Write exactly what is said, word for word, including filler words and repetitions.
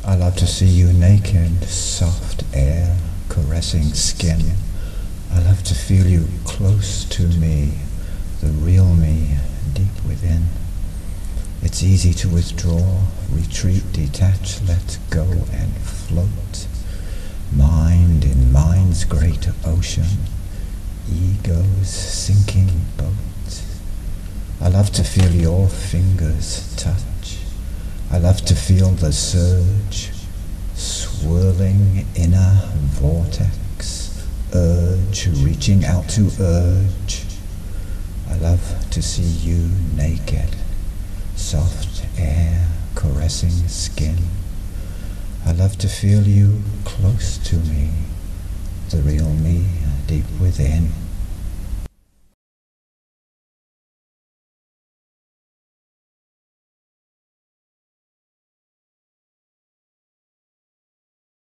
I love to see you naked, soft air caressing skin. I love to feel you close to me, the real me deep within. It's easy to withdraw, retreat, detach, let go and float. Mind in mind's great ocean, ego's sinking boat. I love to feel your fingers touch. I love to feel the surge, swirling inner vortex, urge reaching out to urge. I love to see you naked, soft air caressing skin. I love to feel you close to me, the real me deep within.